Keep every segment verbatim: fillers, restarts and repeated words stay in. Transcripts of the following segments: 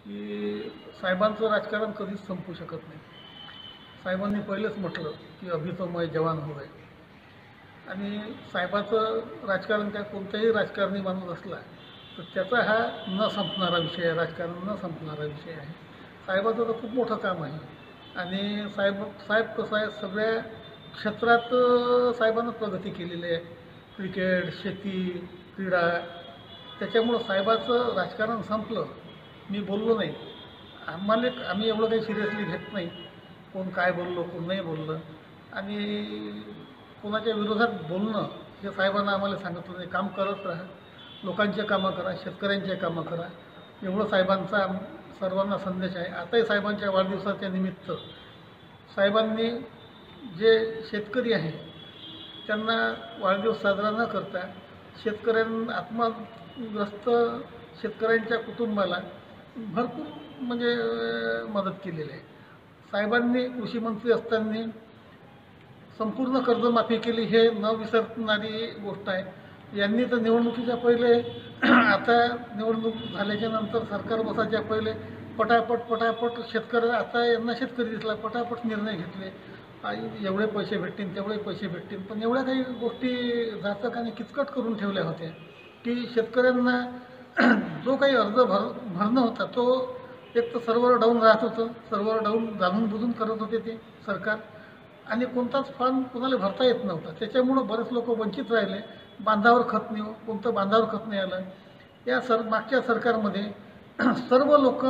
की साहेबांचं राजकारण कधीच संपू शकत नाही। साहेबांनी पहिलेच म्हटलं की अभी तो मैं जवान हो गए। आणि साहेबाचं राजकारण काय कोणताही राजकारणी माणूस असला तर त्याचा हा न संपणारा विषय आहे, राजकारण न संपणारा विषय आहे। साहेबाचं तर खूप मोठं काम आहे आणि साहेब साहेब कसं आहे सगळ्या क्षेत्रात साहेबांना प्रगती केलेली आहे। क्रिकेट, शेती, क्रीडा, त्याच्यामुळं साहेबाचं राजकारण संपलं मी बोललो नाही। आम्हाला आम्ही एवढं काही सिरियसली घेत नाही, कोण काय बोललो कोण नाही बोललं आणि कोणाच्या विरोधात बोलणं हे साहेबांना आम्हाला सांगितलं नाही। काम करत राहा, लोकांचे कामं करा, शेतकऱ्यांचे कामं करा, एवढं साहेबांचा सर्वांना संदेश आहे। आताही साहेबांच्या वाढदिवसाच्या निमित्त साहेबांनी जे शेतकरी आहे त्यांना वाढदिवस साजरा न करता शेतकऱ्यांना आत्मग्रस्त शेतकऱ्यांच्या कुटुंबाला भरपूर म्हणजे मदत केलेली आहे। साहेबांनी कृषी मंत्री असताना संपूर्ण कर्जमाफी केली, हे न विसरणारी गोष्ट आहे। यांनी तर निवडणुकीच्या पहिले आता निवडणूक झाल्याच्या नंतर सरकार बसायच्या पहिले पटापट पटापट शेतकरी आता यांना शेतकरी दिसला पटापट निर्णय घेतले, एवढे पैसे भेटतील तेवढे पैसे भेटतील, पण एवढ्या काही गोष्टी जाचक आणि किचकट करून ठेवल्या होत्या की शेतकऱ्यांना जो काही अर्ज भर भरणं होता तो एक तर सर्व्हर डाऊन राहत होतं, सर्व्हर डाऊन जाणून बुजून करत होते ते सरकार, आणि कोणताच फॉर्म कोणाला भरता येत नव्हता। त्याच्यामुळं बरेच लोक वंचित राहिले। बांधावर खत नाही, कोणतं बांधावर खत नाही आलं। या सर मागच्या सरकारमध्ये सर्व लोक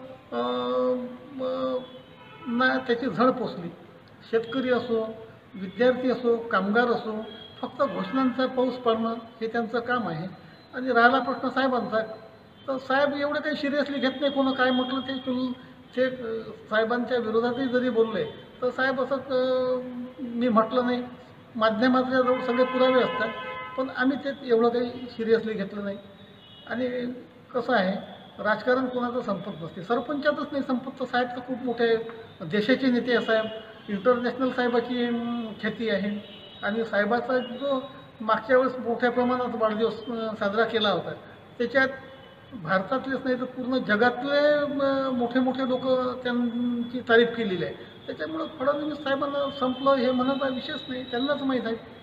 ना त्याची झळ पोचली, शेतकरी असो, विद्यार्थी असो, कामगार असो, फक्त घोषणांचा पाऊस पडणं हे त्यांचं काम आहे। आणि राहिला प्रश्न साहेबांचा, तर साहेब एवढं काही सिरियसली घेत नाही, कोण काय म्हटलं ते चुल ते साहेबांच्या विरोधातही जरी बोलले तर साहेब असं मी म्हटलं नाही, माध्यमाच्या जवळ सगळे पुरावे असतात, पण आम्ही ते एवढं काही सिरियसली घेतलं नाही। आणि कसं आहे राजकारण कोणाचं संपत नसते, सरपंचातच नाही संपत, तर साहेब तर खूप मोठे देशाचे नेते आहे साहेब, इंटरनॅशनल साहेबाची ख्याती आहे। आणि साहेबाचा जो मागच्या वेळेस मोठ्या प्रमाणात वाढदिवस साजरा केला होता त्याच्यात भारतातलेच नाही तर पूर्ण जगातले मोठे मोठे लोक त्यांची तारीफ केलेली आहे। त्याच्यामुळं फडणवीस साहेबांना संपलं हे म्हणत विशेष नाही, त्यांनाच माहीत आहे।